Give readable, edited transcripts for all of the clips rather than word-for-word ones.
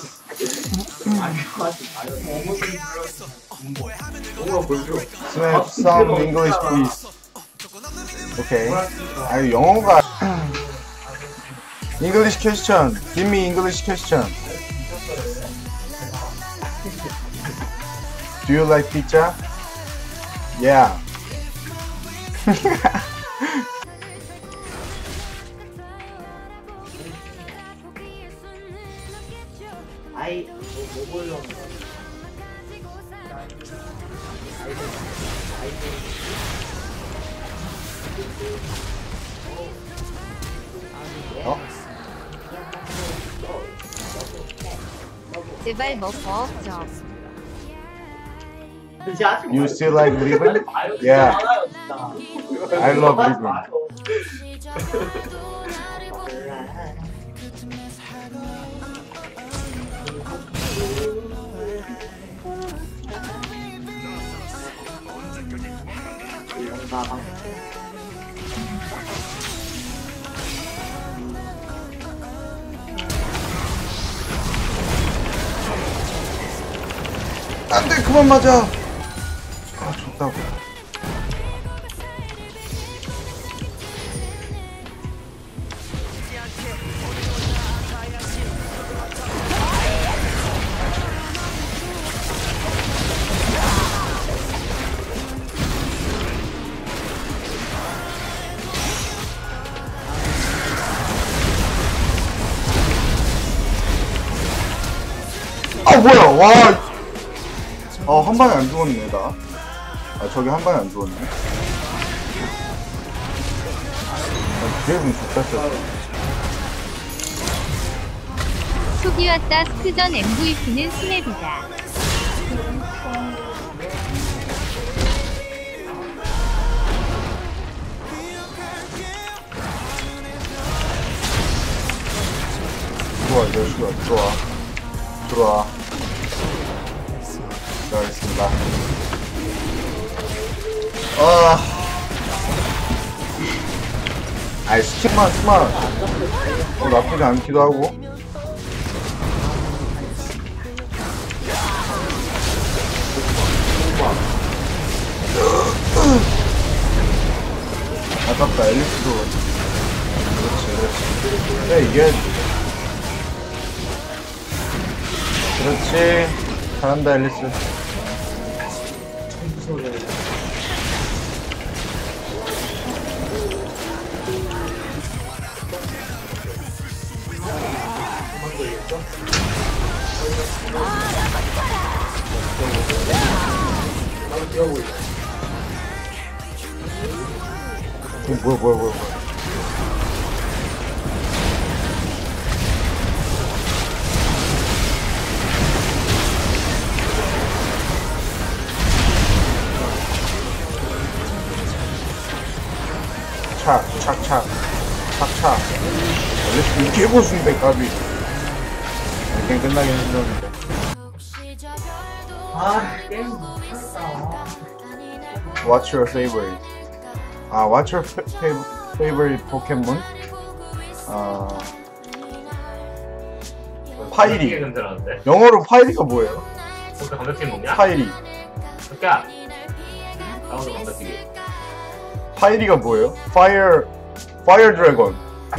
Snap some English please. Okay. 아니 영어가 English question. Give me English question. Do you like pizza? Yeah. 아이 뭐 보려고 제발 먹어. 저. You still like Ribbon? Yeah. I love Ribbon. 안돼 그만 맞아. 아 좋다고. 아 뭐야 와. 한 방에 안 죽었네 나. 아 저기 한 방에 안 죽었네. 드래곤 좋다. 초기 왔다. 스크전 MVP는 스냅이다. 들어와 이 자식아 들어와. 들어와. 들어가겠습니다. 아이 스킵만 나쁘지 않기도 하고. 아깝다 앨리스도. 그렇지 그래 이게 그렇지 잘한다 앨리스. 뭐야 착착 원래 개고수인데 까비. 게임 끝나긴 했는데. 게임 미쳤다. What's your favorite? What's your favorite Pokemon? 파이리. 영어로 파이리가 뭐예요? 혹시 감자튀김 먹냐? 파이리. 야! 나오는 감자튀김. 파이리가 뭐예요? Fire Dragon.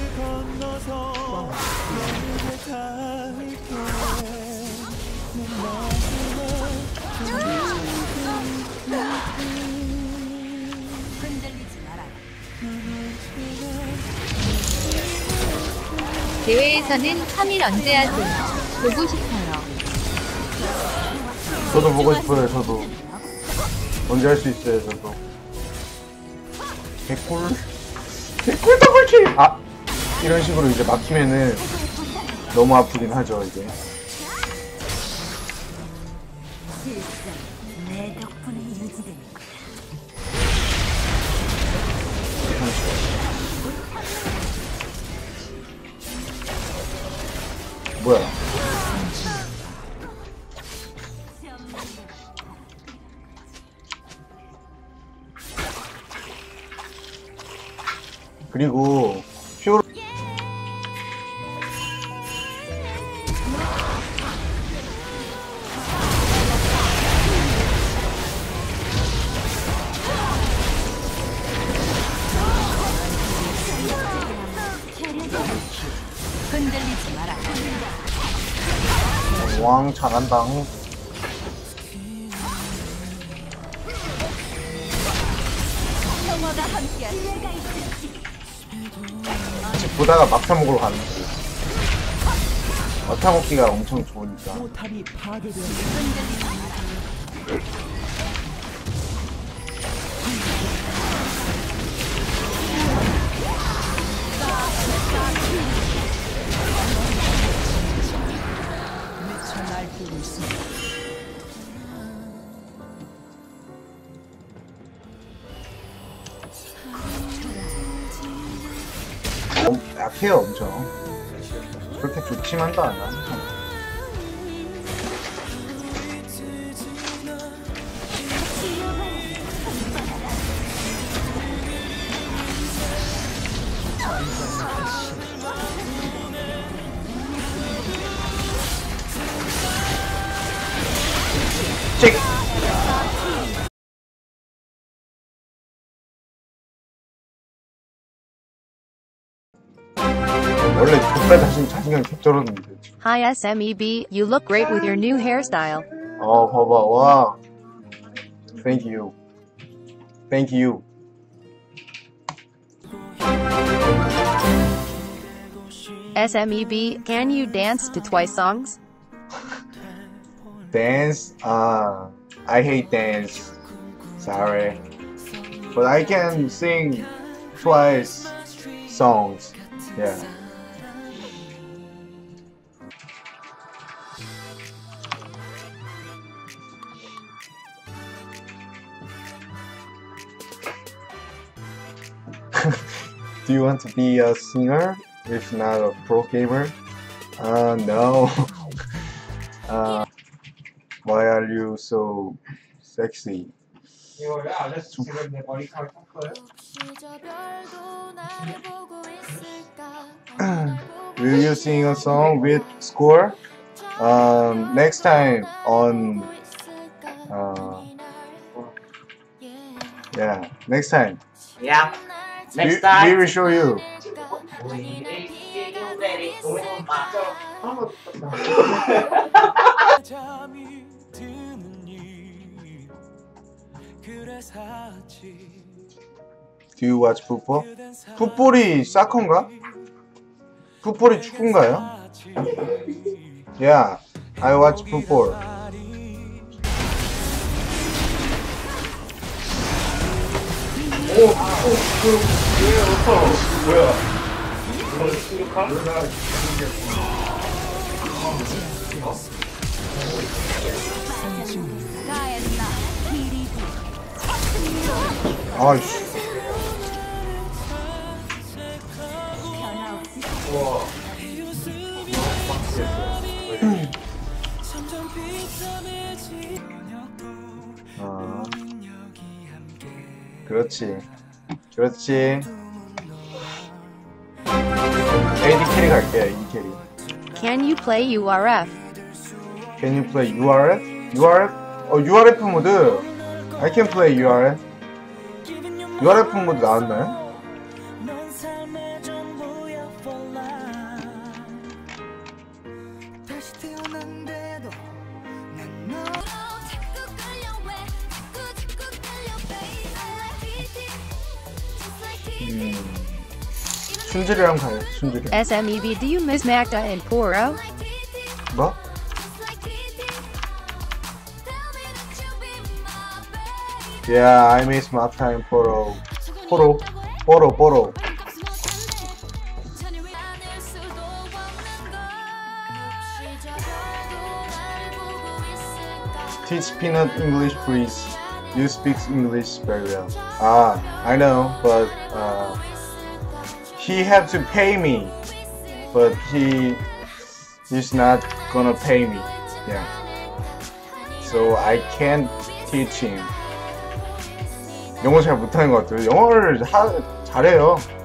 대회에서는 3일 언제 하세요? 보고 싶어요. 저도 보고 싶어요. 저도 언제 할 수 있어요. 저도 개꿀 더블킬. 이런 식으로 이제 막히면은 너무 아프긴 하죠 이제. 뭐야? 그리고 퓨어 왕 잘한다. 집 보다가 막타 먹으러 가는 거지. 막타 먹기가 엄청 좋으니까. 포탑이 파괴되었습니다. 미쳐 날뛰고 있습니다. 약해요 엄청. 그렇게 좋지만도 않아. 찍! 원래 그때 자신감 개쩔었는데. Hi SMEB, you look great with your new hairstyle. 봐봐, 와. Thank you. Thank you. SMEB, can you dance to Twice songs? Dance? I hate dance. Sorry. But I can sing Twice songs. Yeah. Do you want to be a singer if not a pro gamer? No. Why are you so sexy? 이거 왜 아저씨 지금 내 머리카락 탔어요? Will you sing a song with score? Next time on yeah, next time. Yeah. We Next time. will show you. 잠이 드는 이 그래 사지 Do you watch football? 풋볼이 사커인가? 풋볼이 축구인가요? Yeah, I watch football. 뭐야? 이거 충격함? 아이씨. 우와. 그렇지. 그렇지. AD 캐리 갈게요, AD 캐리. Can you play URF? Can you play URF? URF? URF 모드. I can play URF. URF 모드 나왔나요? 넌 삶의 전부야 for life 다시 태어난데도 난너 순질이랑 가요, 순질이. SMEB, do you miss Magda and Poro? 뭐? Yeah, I miss my time Poro. Poro. Teach Peanut English, please. You speak English very well. I know, but he had to pay me, but he's not gonna pay me. Yeah. So I can't teach him. 영어 잘 못하는 것 같아요. 영어를 잘해요.